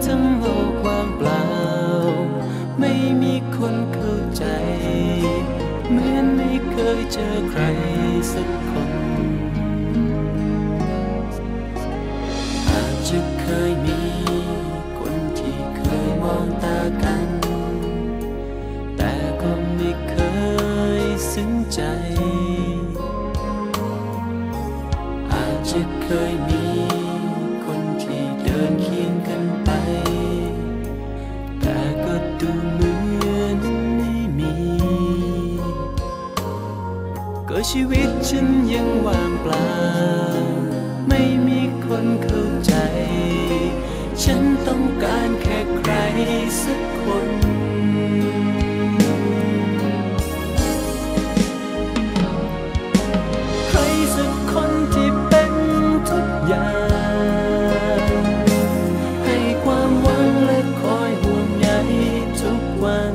ทั้งโลกว่างเปล่าไม่มีคนเข้าใจเหมือนไม่เคยเจอใครสักคนอาจจะเคยมีคนที่เคยมองตากันแต่ก็ไม่เคยซึ้งใจอาจจะเคยมีคนที่เดินเคียงกันไปแต่ก็ดูเหมือนไม่มีก็ชีวิตฉันยังว่างเปล่าไม่มีคนเข้าใจฉันต้องการแค่ใครสักคนใครสักคนที่เป็นทุกอย่างให้ความหวังและคอยห่วงใยทุกวัน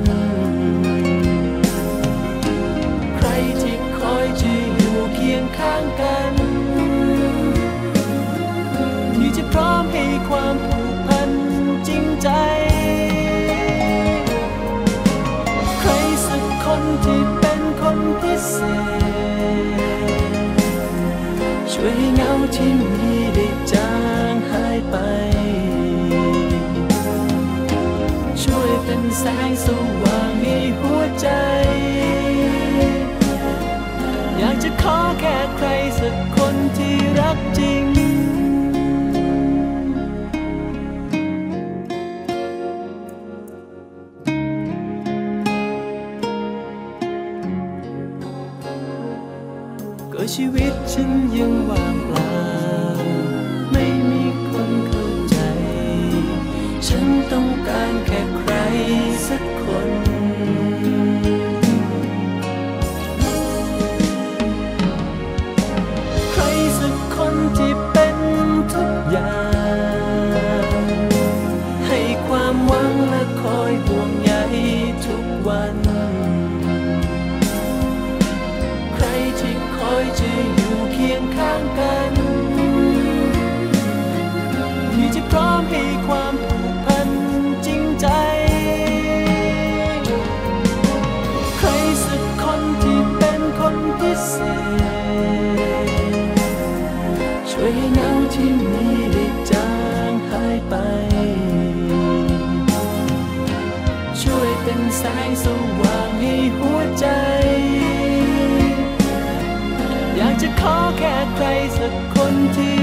ใครที่คอยจะอยู่เคียงข้างกันที่จะพร้อมให้ความผูกพันจริงใจใครสักคนที่เป็นคนพิเศษช่วยให้เหงาที่มีได้จางหายไปช่วยเป็นแสงสว่างในหัวใจอยากจะขอแค่ใครสักคนที่รักจริงก็ชีวิตฉันยังว่างเปล่าไม่มีคนเข้าใจฉันต้องการแค่ใครสักคนใครสักคนที่เป็นทุกอย่างให้ความหวังและคอยห่วงใยทุกวันใครที่คอยจะอยู่เคียงข้างกันที่จะพร้อมให้ความผูกพันจริงใจใครสักคนที่เป็นคนพิเศษช่วยให้เหงาที่มีได้จางหายไปช่วยเป็นแสงสว่างให้หัวใจอยากจะขอแค่ใครสักคนที่